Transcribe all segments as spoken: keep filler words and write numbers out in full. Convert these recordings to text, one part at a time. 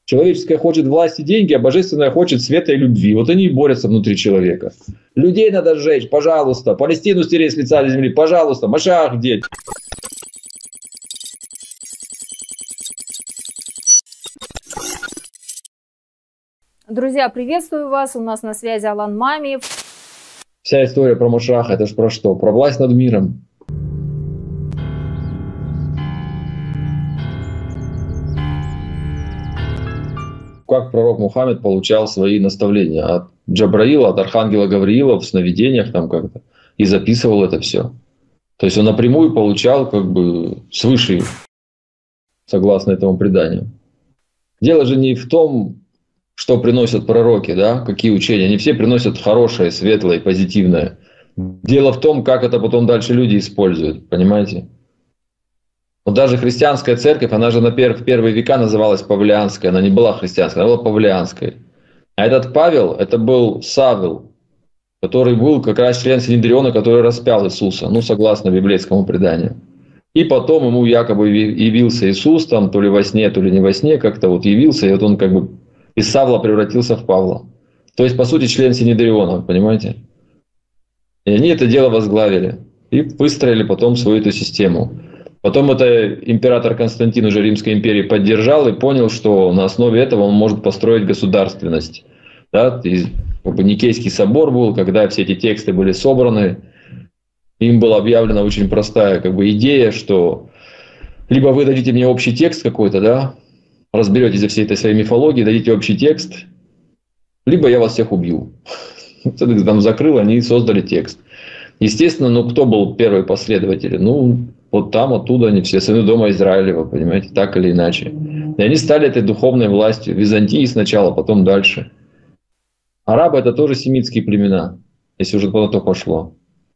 Человеческое хочет власти, деньги, а божественное хочет света и любви. Вот они и борются внутри человека. Людей надо сжечь, пожалуйста. Палестину стереть с лица земли, пожалуйста. Машах где? Друзья, приветствую вас. У нас на связи Алан Мамиев. Вся история про Машаха, это ж про что? Про власть над миром. Как пророк Мухаммед получал свои наставления от Джабраила, от архангела Гавриила в сновидениях там как-то, и записывал это все. То есть он напрямую получал как бы свыше, согласно этому преданию. Дело же не в том, что приносят пророки, да, какие учения. Они все приносят хорошее, светлое, позитивное. Дело в том, как это потом дальше люди используют, понимаете? Вот даже христианская церковь, она же на пер- в первые века называлась Павлианской, она не была христианской, она была Павлианской. А этот Павел, это был Савел, который был как раз член Синедриона, который распял Иисуса, ну, согласно библейскому преданию. И потом ему якобы явился Иисус, там, то ли во сне, то ли не во сне, как-то вот явился, и вот он как бы из Савла превратился в Павла. То есть, по сути, член Синедриона, понимаете? И они это дело возглавили и выстроили потом свою эту систему. Потом это император Константин уже Римской империи поддержал и понял, что на основе этого он может построить государственность. Да? И, как бы, Никейский собор был, когда все эти тексты были собраны. Им была объявлена очень простая как бы, идея, что либо вы дадите мне общий текст какой-то, да, разберетесь за всей этой своей мифологией, дадите общий текст, либо я вас всех убью. Это там закрыл, они создали текст. Естественно, ну кто был первый последователь? Ну, вот там, оттуда они все, сыны дома Израилева, понимаете, так или иначе. И они стали этой духовной властью. Византии сначала, потом дальше. Арабы — это тоже семитские племена, если уже куда-то пошло.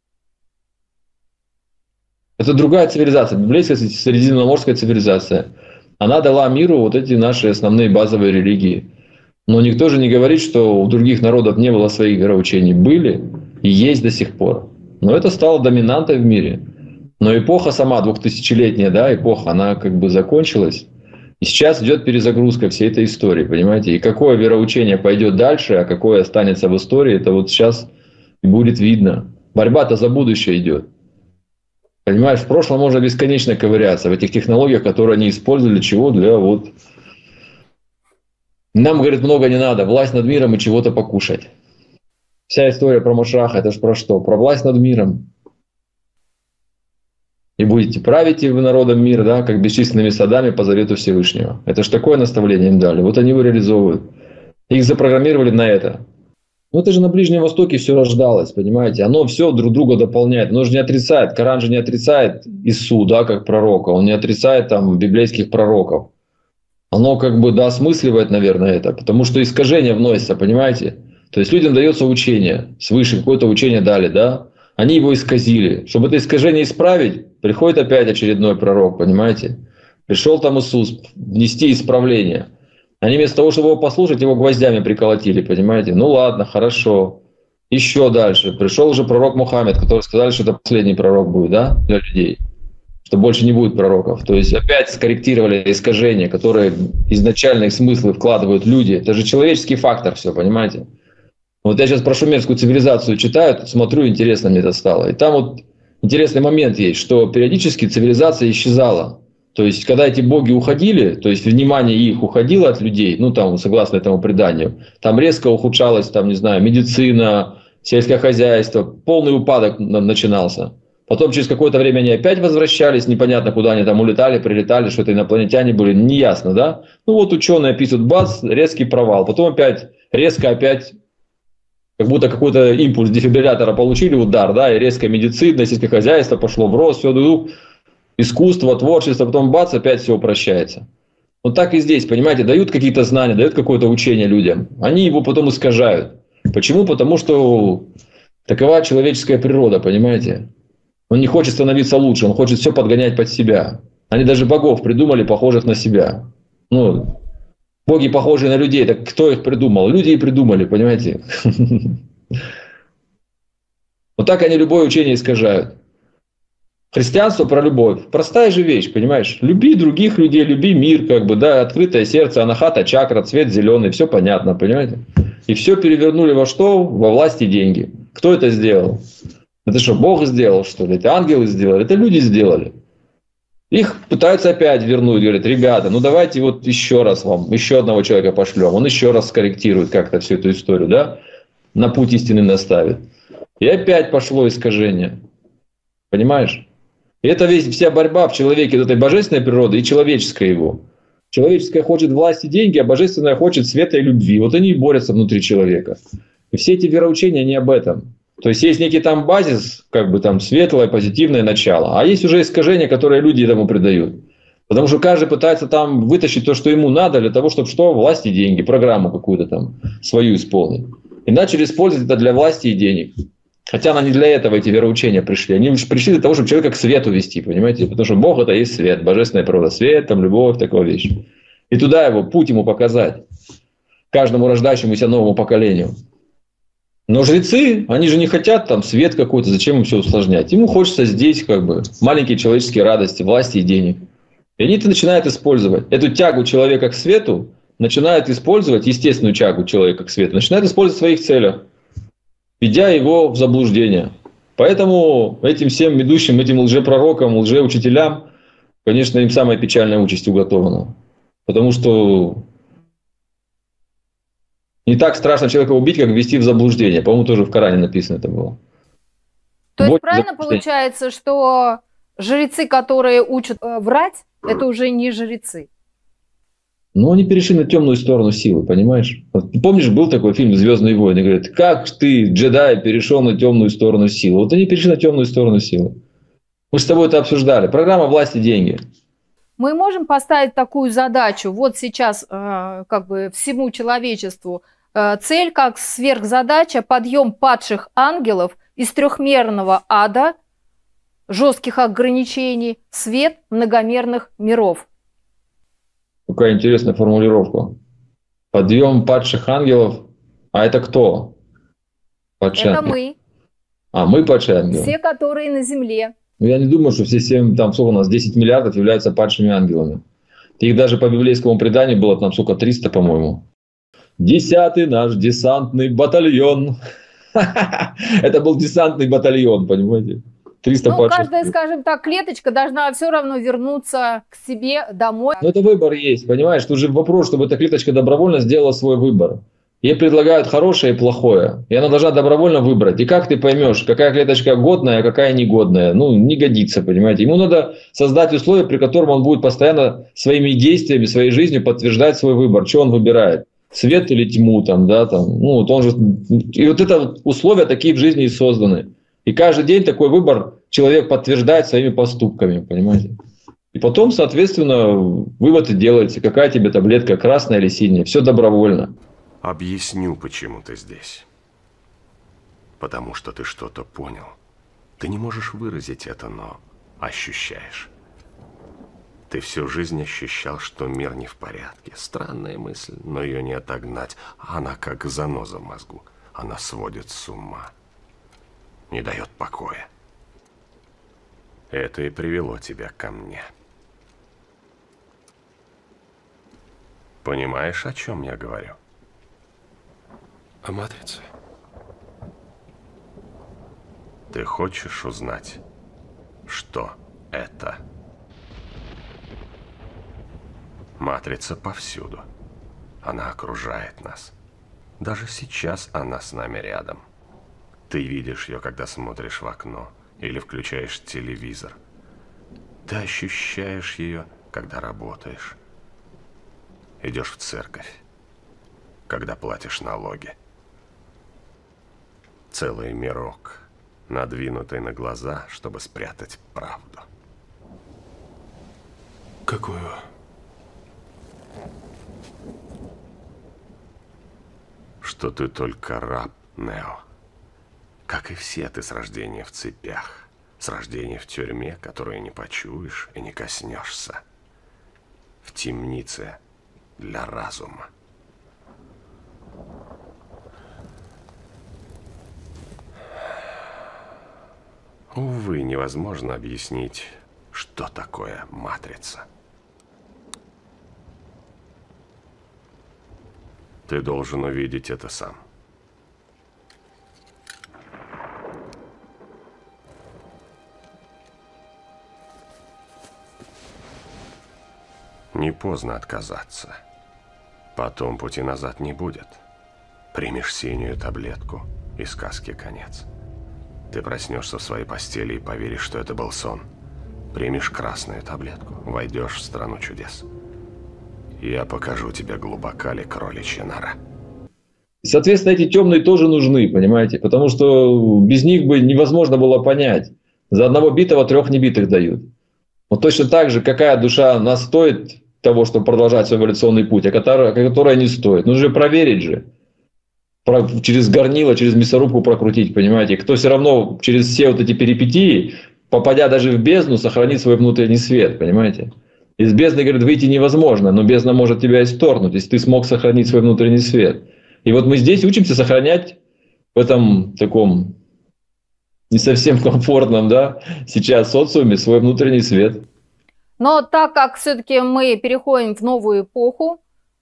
Это другая цивилизация, библейская средиземноморская цивилизация. Она дала миру вот эти наши основные базовые религии. Но никто же не говорит, что у других народов не было своих вероучений. Были и есть до сих пор. Но это стало доминантой в мире. Но эпоха сама, двухтысячелетняя, да, эпоха, она как бы закончилась. И сейчас идет перезагрузка всей этой истории, понимаете? И какое вероучение пойдет дальше, а какое останется в истории, это вот сейчас и будет видно. Борьба-то за будущее идет. Понимаешь, в прошлом можно бесконечно ковыряться в этих технологиях, которые они использовали, чего для вот... Нам, говорит, много не надо, власть над миром и чего-то покушать. Вся история про Машаха, это ж про что? Про власть над миром. И будете править вы народом мира, да, как бесчисленными садами по завету Всевышнего. Это ж такое наставление им дали. Вот они его реализовывают. Их запрограммировали на это. Ну это же на Ближнем Востоке все рождалось, понимаете. Оно все друг друга дополняет. Оно же не отрицает. Коран же не отрицает Ису, да, как пророка. Он не отрицает там библейских пророков. Оно как бы доосмысливает, наверное, это. Потому что искажения вносятся, понимаете. То есть людям дается учение. Свыше какое-то учение дали, да. Они его исказили. Чтобы это искажение исправить, приходит опять очередной пророк, понимаете. Пришел там Иисус внести исправление. Они вместо того, чтобы его послушать, его гвоздями приколотили, понимаете. Ну ладно, хорошо. Еще дальше. Пришел уже пророк Мухаммед, который сказали, что это последний пророк будет, да, для людей. Что больше не будет пророков. То есть опять скорректировали искажения, которые изначально их смыслы вкладывают люди. Это же человеческий фактор все, понимаете. Вот я сейчас про шумерскую цивилизацию читаю, смотрю, интересно мне это стало. И там вот интересный момент есть, что периодически цивилизация исчезала. То есть, когда эти боги уходили, то есть внимание их уходило от людей, ну там, согласно этому преданию, там резко ухудшалась, там, не знаю, медицина, сельское хозяйство, полный упадок начинался. Потом через какое-то время они опять возвращались, непонятно куда они там улетали, прилетали, что это инопланетяне были, неясно, да? Ну вот ученые пишут, бац, резкий провал. Потом опять резко опять, как будто какой-то импульс дефибриллятора получили, удар, да, и резко медицина, сельское хозяйство пошло в рост, все, ну, искусство, творчество, потом бац, опять все упрощается. Вот так и здесь, понимаете, дают какие-то знания, дают какое-то учение людям. Они его потом искажают. Почему? Потому что такова человеческая природа, понимаете. Он не хочет становиться лучше, он хочет все подгонять под себя. Они даже богов придумали, похожих на себя. Ну, боги, похожие на людей, так кто их придумал? Люди и придумали, понимаете. Вот так они любое учение искажают. Христианство про любовь. Простая же вещь, понимаешь? Люби других людей, люби мир, как бы, да, открытое сердце, анахата, чакра, цвет зеленый, все понятно, понимаете? И все перевернули во что? Во власть и деньги. Кто это сделал? Это что, Бог сделал, что ли? Это ангелы сделали? Это люди сделали. Их пытаются опять вернуть, говорят, ребята, ну давайте вот еще раз вам, еще одного человека пошлем. Он еще раз скорректирует как-то всю эту историю, да? На путь истины наставит. И опять пошло искажение. Понимаешь? И это весь, вся борьба в человеке, этой божественной природы и человеческой его. Человеческое хочет власти и деньги, а божественное хочет света и любви. Вот они и борются внутри человека. И все эти вероучения, они об этом. То есть, есть некий там базис, как бы там светлое, позитивное начало. А есть уже искажения, которые люди этому придают. Потому что каждый пытается там вытащить то, что ему надо, для того, чтобы что? Власть и деньги, программу какую-то там свою исполнить. И начали использовать это для власти и денег. Хотя они не для этого эти вероучения пришли. Они пришли для того, чтобы человека к свету вести, понимаете? Потому что Бог – это есть свет, божественная природа. Свет, там, любовь, такая вещь. И туда его, путь ему показать. Каждому рождающемуся новому поколению. Но жрецы, они же не хотят там свет какой-то, зачем им все усложнять. Ему хочется здесь как бы маленькие человеческие радости, власти и денег. И они это начинают использовать. Эту тягу человека к свету начинают использовать, естественную тягу человека к свету, начинают использовать в своих целях, ведя его в заблуждение. Поэтому этим всем ведущим, этим лжепророкам, лжеучителям, конечно, им самая печальная участь уготована. Потому что не так страшно человека убить, как ввести в заблуждение. По-моему, тоже в Коране написано это было. То есть правильно получается, что жрецы, которые учат э, врать, это уже не жрецы? Но они перешли на темную сторону силы, понимаешь? Вот, помнишь, был такой фильм «Звездные войны», говорят, как ты, джедай, перешел на темную сторону силы? Вот они перешли на темную сторону силы. Мы с тобой это обсуждали. Программа «Власть и деньги». Мы можем поставить такую задачу, вот сейчас э, как бы всему человечеству, э, цель как сверхзадача, подъем падших ангелов из трехмерного ада, жестких ограничений, свет многомерных миров. Какая интересная формулировка. Подъем падших ангелов. А это кто? Падшие это ангелы. Мы. А, мы падшие ангелы. Все, которые на земле. Ну, я не думаю, что все семь, там, сколько у нас, десять миллиардов являются падшими ангелами. Их даже по библейскому преданию было там, сколько, триста, по-моему. Десятый наш десантный батальон. Это был десантный батальон, понимаете? триста Ну, падших. каждая, скажем так, клеточка должна все равно вернуться к себе домой. Но это выбор есть, понимаешь? Тут же вопрос, чтобы эта клеточка добровольно сделала свой выбор. Ей предлагают хорошее и плохое. И она должна добровольно выбрать. И как ты поймешь, какая клеточка годная, а какая негодная? Ну, не годится, понимаете? Ему надо создать условия, при котором он будет постоянно своими действиями, своей жизнью подтверждать свой выбор. Что он выбирает? Свет или тьму там, да, там. Ну, вот он же... И вот это вот условия такие в жизни и созданы. И каждый день такой выбор человек подтверждает своими поступками, понимаете? И потом, соответственно, вывод и делаете, какая тебе таблетка, красная или синяя. Все добровольно. Объясню, почему ты здесь. Потому что ты что-то понял. Ты не можешь выразить это, но ощущаешь. Ты всю жизнь ощущал, что мир не в порядке. Странная мысль, но ее не отогнать. Она как заноза в мозгу. Она сводит с ума. Не дает покоя. Это и привело тебя ко мне. Понимаешь, о чем я говорю? О матрице. Ты хочешь узнать, что это? Матрица повсюду. Она окружает нас. Даже сейчас она с нами рядом. Ты видишь ее, когда смотришь в окно или включаешь телевизор. Ты ощущаешь ее, когда работаешь. Идешь в церковь, когда платишь налоги. Целый мирок, надвинутый на глаза, чтобы спрятать правду. Какую? Что ты только раб, Нео. Как и все, ты с рождения в цепях, с рождения в тюрьме, которую не почуешь и не коснешься. В темнице для разума. Увы, невозможно объяснить, что такое матрица. Ты должен увидеть это сам. Не поздно отказаться. Потом пути назад не будет. Примешь синюю таблетку, и сказке конец. Ты проснешься в своей постели и поверишь, что это был сон. Примешь красную таблетку, войдешь в страну чудес. Я покажу тебе, глубока ли кроличья нора. Соответственно, эти темные тоже нужны, понимаете? Потому что без них бы невозможно было понять. За одного битого трех небитых дают. Вот точно так же, какая душа нас стоит того, чтобы продолжать свой эволюционный путь, а которая, которая не стоит. Нужно же проверить же. Про, через горнило, через мясорубку прокрутить, понимаете? Кто все равно через все вот эти перипетии, попадя даже в бездну, сохранит свой внутренний свет, понимаете? Из бездны, говорит, выйти невозможно, но бездна может тебя исторгнуть, если ты смог сохранить свой внутренний свет. И вот мы здесь учимся сохранять в этом таком не совсем комфортном, да, сейчас социуме свой внутренний свет. Но так как все-таки мы переходим в новую эпоху,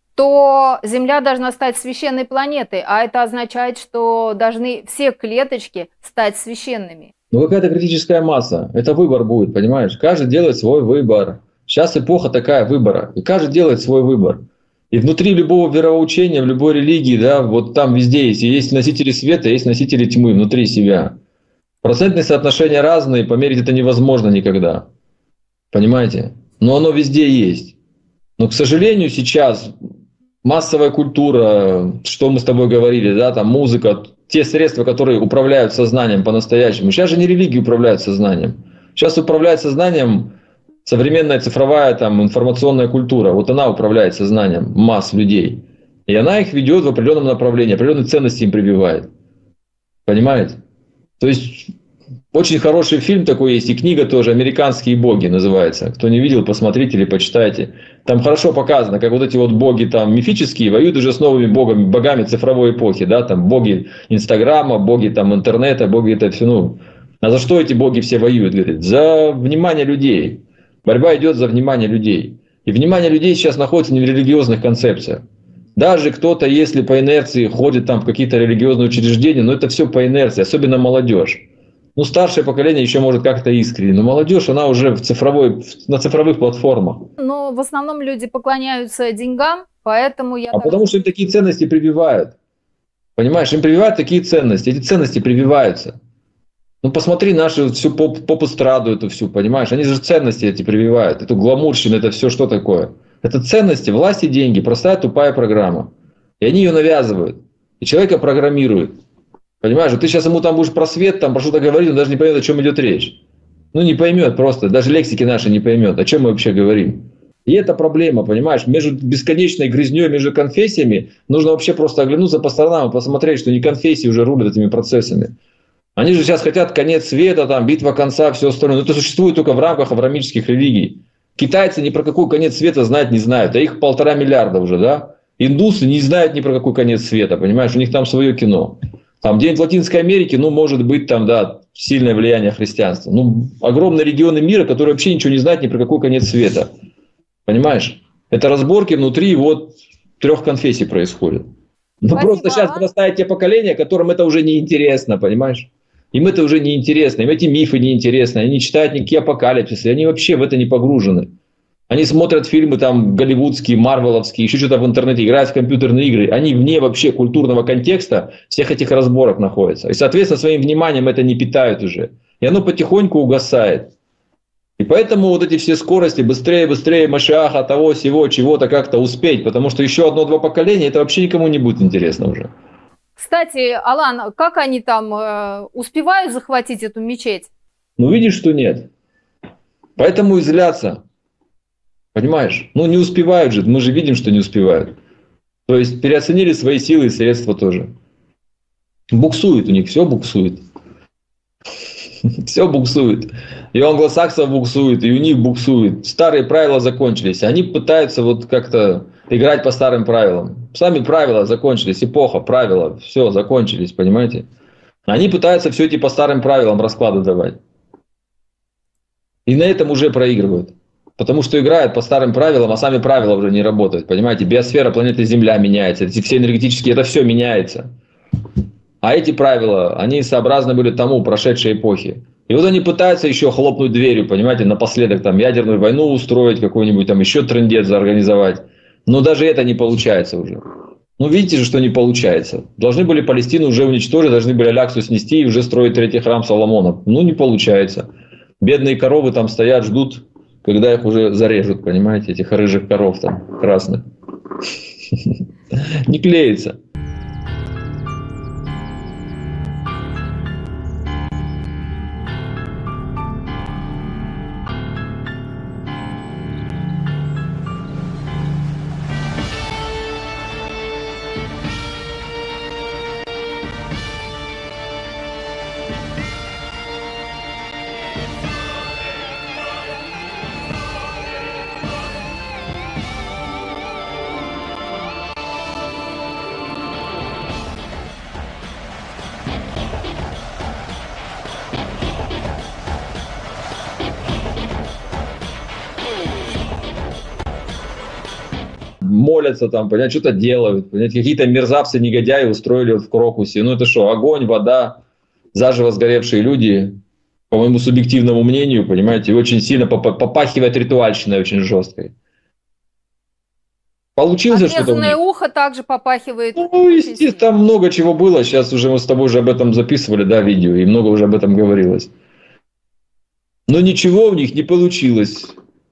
то Земля должна стать священной планетой, а это означает, что должны все клеточки стать священными. Ну какая-то критическая масса, это выбор будет, понимаешь? Каждый делает свой выбор. Сейчас эпоха такая выбора, и каждый делает свой выбор. И внутри любого вероучения, в любой религии, да, вот там везде есть. И есть носители света, есть носители тьмы внутри себя. Процентные соотношения разные, померить это невозможно никогда. Понимаете? Но оно везде есть. Но, к сожалению, сейчас массовая культура, что мы с тобой говорили, да, там музыка, те средства, которые управляют сознанием по-настоящему. Сейчас же не религии управляют сознанием. Сейчас управляет сознанием современная цифровая там, информационная культура. Вот она управляет сознанием масс людей. И она их ведет в определенном направлении, определенные ценности им прививает. Понимаете? То есть очень хороший фильм такой есть, и книга тоже «Американские боги» называется. Кто не видел, посмотрите или почитайте. Там хорошо показано, как вот эти вот боги там мифические воюют уже с новыми богами, богами цифровой эпохи. Да? Там боги Инстаграма, боги там, интернета, боги это все. Ну, а за что эти боги все воюют? Говорит, за внимание людей. Борьба идет за внимание людей. И внимание людей сейчас находится не в религиозных концепциях. Даже кто-то, если по инерции ходит там в какие-то религиозные учреждения, но это все по инерции, особенно молодежь. Ну, старшее поколение еще может как-то искренне, но молодежь, она уже в цифровой, на цифровых платформах. Но в основном люди поклоняются деньгам, поэтому я... А так... потому что им такие ценности прививают. Понимаешь, им прививают такие ценности, эти ценности прививаются. Ну, посмотри нашу всю поп- поп-эстраду эту всю, понимаешь? Они же ценности эти прививают. Эту гламурщину, это все что такое? Это ценности, власть и деньги. Простая тупая программа. И они ее навязывают. И человека программируют. Понимаешь? Вот ты сейчас ему там будешь про свет, там про что-то говорить, он даже не поймет, о чем идет речь. Ну, не поймет просто. Даже лексики наши не поймет, о чем мы вообще говорим. И это проблема, понимаешь? Между бесконечной грязней, между конфессиями нужно вообще просто оглянуться по сторонам и посмотреть, что не конфессии уже рулят этими процессами. Они же сейчас хотят конец света, там, битва конца, все остальное. Но это существует только в рамках авраамических религий. Китайцы ни про какой конец света знать не знают, а их полтора миллиарда уже, да? Индусы не знают ни про какой конец света, понимаешь? У них там свое кино. Там где-нибудь в Латинской Америке, ну, может быть, там, да, сильное влияние христианства. Ну, огромные регионы мира, которые вообще ничего не знают ни про какой конец света. Понимаешь? Это разборки внутри вот трех конфессий происходят. Ну, Спасибо. Просто сейчас вырастает те поколения, которым это уже неинтересно, понимаешь? Им это уже неинтересно, им эти мифы неинтересны, они не читают никакие апокалипсисы, они вообще в это не погружены. Они смотрят фильмы там голливудские, марвеловские, еще что-то в интернете, играют в компьютерные игры. Они вне вообще культурного контекста всех этих разборок находятся. И, соответственно, своим вниманием это не питают уже. И оно потихоньку угасает. И поэтому вот эти все скорости, быстрее, быстрее, Машиаха, того, сего, чего-то как-то успеть. Потому что еще одно-два поколения, это вообще никому не будет интересно уже. Кстати, Алан, как они там э, успевают захватить эту мечеть? Ну, видишь, что нет. Поэтому и злятся. Понимаешь? Ну, не успевают же. Мы же видим, что не успевают. То есть, переоценили свои силы и средства тоже. Буксует у них, все буксует. Все буксует. И у англосаксов буксует, и у них буксует. Старые правила закончились. Они пытаются вот как-то играть по старым правилам. Сами правила закончились. Эпоха, правила, все, закончились, понимаете? Они пытаются все эти по старым правилам расклады давать. И на этом уже проигрывают. Потому что играют по старым правилам, а сами правила уже не работают. Понимаете, биосфера планеты Земля меняется. Эти все энергетические, это все меняется. А эти правила, они сообразны были тому прошедшей эпохи. И вот они пытаются еще хлопнуть дверью, понимаете, напоследок там ядерную войну устроить, какой-нибудь там еще трындец заорганизовать. Но даже это не получается уже. Ну, видите же, что не получается. Должны были Палестину уже уничтожить, должны были Аляксу снести и уже строить третий храм Соломона. Ну, не получается. Бедные коровы там стоят, ждут, когда их уже зарежут, понимаете, этих рыжих коров там, красных. Не клеится. Молятся там, понимаете, что-то делают. Понимаете, какие-то мерзавцы, негодяи устроили вот в Крокусе. Ну это что, огонь, вода, заживо сгоревшие люди, по моему субъективному мнению, понимаете, очень сильно попахивает ритуальщиной очень жесткой. Получилось что-то у них. Ухо также попахивает. Ну, естественно, там много чего было. Сейчас уже мы с тобой уже об этом записывали, да, видео, и много уже об этом говорилось. Но ничего у них не получилось.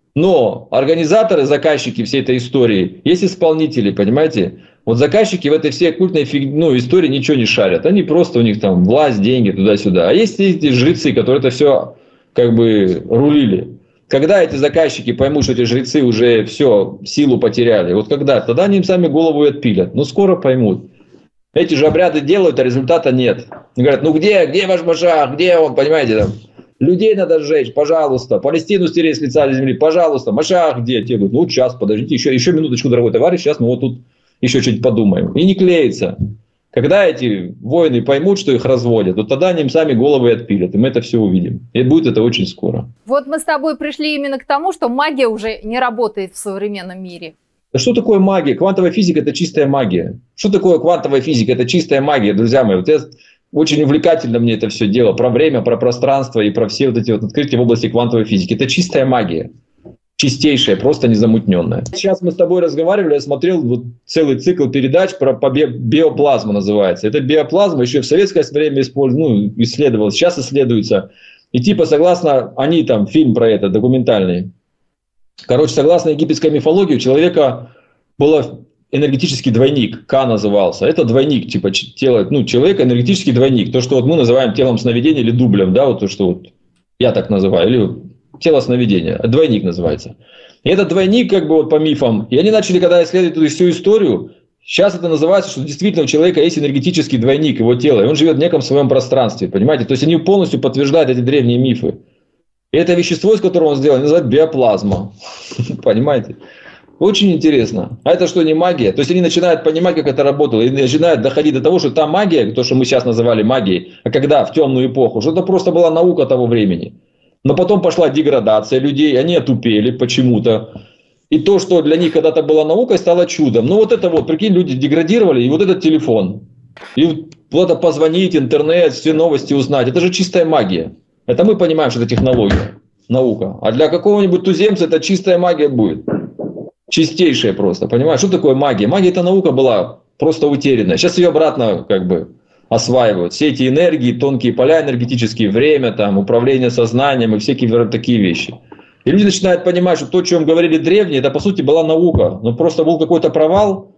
Но организаторы, заказчики всей этой истории, есть исполнители, понимаете? Вот заказчики в этой всей оккультной фиг... ну, истории ничего не шарят. Они просто, у них там власть, деньги, туда-сюда. А есть эти жрецы, которые это все как бы рулили. Когда эти заказчики поймут, что эти жрецы уже все, силу потеряли, вот когда, тогда они им сами голову и отпилят. Ну, скоро поймут. Эти же обряды делают, а результата нет. Они говорят, ну где, где ваш Машах, где он, понимаете, там. Людей надо сжечь, пожалуйста. Палестину стереть с лица земли, пожалуйста. Машах где? Те говорят, ну сейчас, подождите, еще, еще минуточку, дорогой товарищ, сейчас мы вот тут еще чуть подумаем. И не клеится. Когда эти воины поймут, что их разводят, то тогда они им сами головы отпилят. И мы это все увидим. И будет это очень скоро. Вот мы с тобой пришли именно к тому, что магия уже не работает в современном мире. Что такое магия? Квантовая физика – это чистая магия. Что такое квантовая физика? Это чистая магия, друзья мои. Вот я... Очень увлекательно мне это все дело. Про время, про пространство и про все вот эти вот открытия в области квантовой физики. Это чистая магия. Чистейшая, просто незамутненная. Сейчас мы с тобой разговаривали, я смотрел вот целый цикл передач про по биоплазму называется. Эта биоплазма еще в советское время ну, исследовалась, сейчас исследуется. И типа согласно, они там, фильм про это, документальный. Короче, согласно египетской мифологии, у человека было... энергетический двойник, К назывался. Это двойник, типа тело, ну, человек энергетический двойник. То, что вот мы называем телом сновидения или дублем, да, вот то, что вот я так называю, или тело сновидения. Двойник называется. И этот двойник, как бы вот по мифам, и они начали, когда исследовать эту всю историю, сейчас это называется, что действительно у человека есть энергетический двойник его тела, и он живет в неком своем пространстве, понимаете? То есть они полностью подтверждают эти древние мифы. И это вещество, из которого он сделан, называют биоплазма. Понимаете? Очень интересно. А это что, не магия? То есть они начинают понимать, как это работало, и начинают доходить до того, что та магия, то, что мы сейчас называли магией, а когда в темную эпоху, что это просто была наука того времени. Но потом пошла деградация людей, они отупели почему-то. И то, что для них когда-то была наукой, стало чудом. Ну вот это вот, прикинь, люди деградировали, и вот этот телефон. И вот это позвонить, интернет, все новости узнать. Это же чистая магия. Это мы понимаем, что это технология, наука. А для какого-нибудь туземца это чистая магия будет. Чистейшая просто, понимаешь? Что такое магия? Магия – это наука была просто утерянная. Сейчас ее обратно как бы осваивают. Все эти энергии, тонкие поля энергетические, время, там, управление сознанием и всякие такие вещи. И люди начинают понимать, что то, о чем говорили древние, это по сути была наука. Но просто был какой-то провал,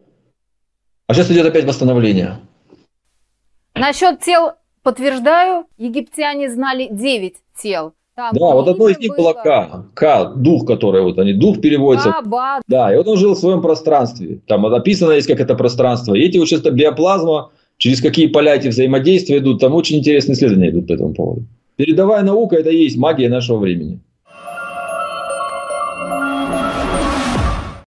а сейчас идет опять восстановление. Насчет тел подтверждаю, египтяне знали девять тел. Там да, вот одно из них было К, К, дух, который вот они, дух переводится. Ба, ба. Да, и вот он жил в своем пространстве. Там написано есть, как это пространство. И эти вот сейчас биоплазма, через какие поля эти взаимодействия идут, там очень интересные исследования идут по этому поводу. Передовая наука – это и есть магия нашего времени.